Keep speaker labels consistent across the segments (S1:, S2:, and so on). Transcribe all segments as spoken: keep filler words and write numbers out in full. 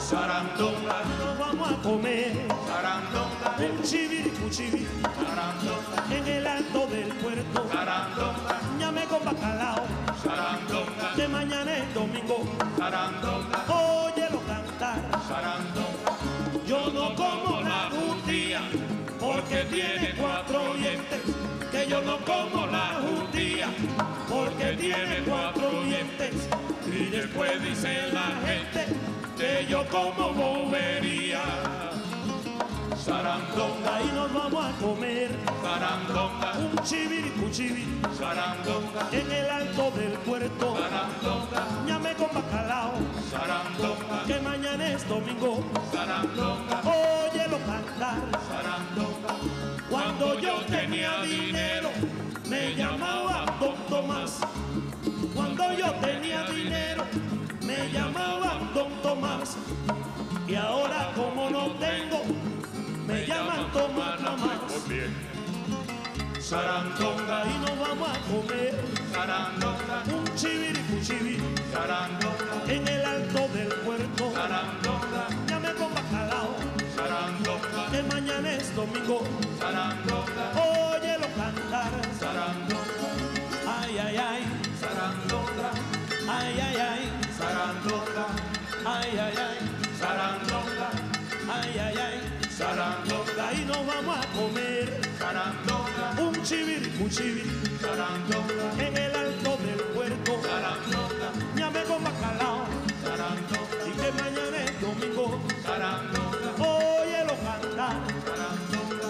S1: Sarandonga,
S2: nos vamos a comer
S1: Sarandonga,
S2: un chiviri cuchiviri
S1: Sarandonga,
S2: en el alto del puerto.
S1: Sarandonga,
S2: Ñame con bacalao,
S1: Sarandonga,
S2: que mañana es domingo.
S1: Sarandonga,
S2: Óyelo cantar.
S1: Sarandonga.
S2: Yo no como la judía porque tiene cuatro dientes. Que yo no como la judía porque tiene cuatro dientes. Y después dice la gente que yo como bobería.
S1: Sarandonga,
S2: Ahí nos vamos a comer
S1: Sarandonga,
S2: un chiviri cuchiviri
S1: Sarandonga,
S2: en el alto del puerto.
S1: Sarandonga,
S2: Ñame con bacalao,
S1: Sarandonga,
S2: que mañana es domingo.
S1: Sarandonga,
S2: Óyelo cantar.
S1: Sarandonga.
S2: Cuando yo tenía dinero me llamaban Don Tomás. Cuando yo tenía dinero me llamaban Don Tomás. Y ahora como no tengo me llaman Tomás nada más.
S1: Sarandonga,
S2: Ahí nos vamos a comer
S1: Sarandonga,
S2: un chiviri cuchiviri
S1: Sarandonga,
S2: en el alto del puerto.
S1: Sarandonga,
S2: Llame con bacalao,
S1: Sarandonga,
S2: que mañana es domingo.
S1: Sarandonga,
S2: Óyelo cantar.
S1: Sarandonga,
S2: Ay, ay, ay,
S1: Sarandonga,
S2: ay, ay, ay,
S1: Sarandonga,
S2: ay, ay, ay,
S1: Sarandonga,
S2: ay, ay, ay.
S1: Sarandonga,
S2: Ahí nos vamos a comer
S1: Sarandonga,
S2: un chiviri cuchiviri
S1: Sarandonga,
S2: en el alto del puerto.
S1: Sarandonga,
S2: Llame con bacalao
S1: Sarandonga,
S2: y que mañana es domingo.
S1: Sarandonga,
S2: Óyelo cantar.
S1: Sarandonga.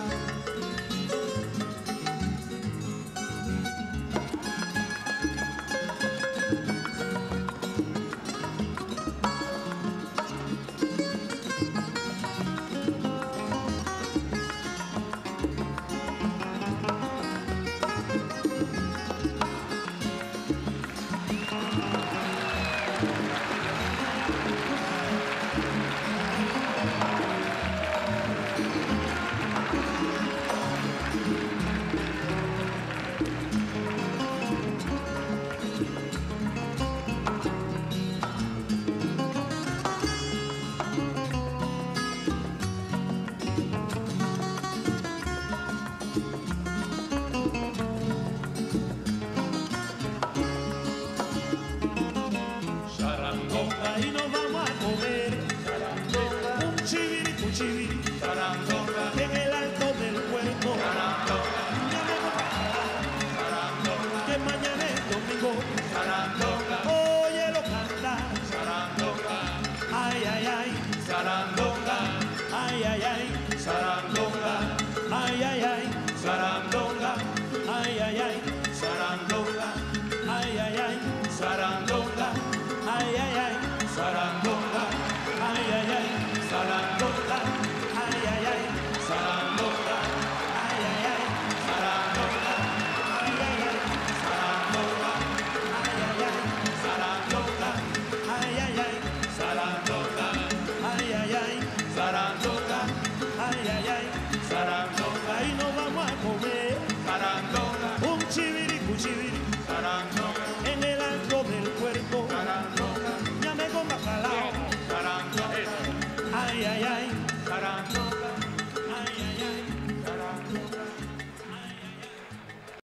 S2: Ahí nos vamos a comer un chiviri cuchiviri
S1: Sarandonga,
S2: en el alto del puerto.
S1: Sarandonga,
S2: Llame con bacalao,
S1: Sarandonga,
S2: que mañana es domingo.
S1: Sarandonga,
S2: Óyelo cantar.
S1: Sarandonga,
S2: Ay, ay, ay,
S1: Sarandonga,
S2: ay, ay, ay,
S1: Sarandonga,
S2: ay, ay, ay,
S1: Sarandonga,
S2: ay, ay, ay,
S1: Sarandonga,
S2: ay, ay, ay,
S1: Sarandonga,
S2: ay, ay, ay,
S1: Sarandonga,
S2: ay, ay, ay,
S1: Sarandonga,
S2: ay, ay, ay,
S1: Sarandonga,
S2: ay, ay, ay,
S1: Sarandonga,
S2: ay, ay, ay,
S1: Sarandonga,
S2: ay, ay, ay,
S1: Sarandonga,
S2: ay, ay, ay,
S1: Sarandonga,
S2: ay, ay, ay,
S1: Sarandonga,
S2: ay, ay, ay.
S1: Sarandonga,
S2: Ahí nos vamos a comer
S1: Sarandonga,
S2: un chiviri cuchiviri
S1: Sarandonga,
S2: en el alto del puerto.
S1: Sarandonga,
S2: Llame con bacalao,
S1: Sarandonga.
S2: ay, ay, ay,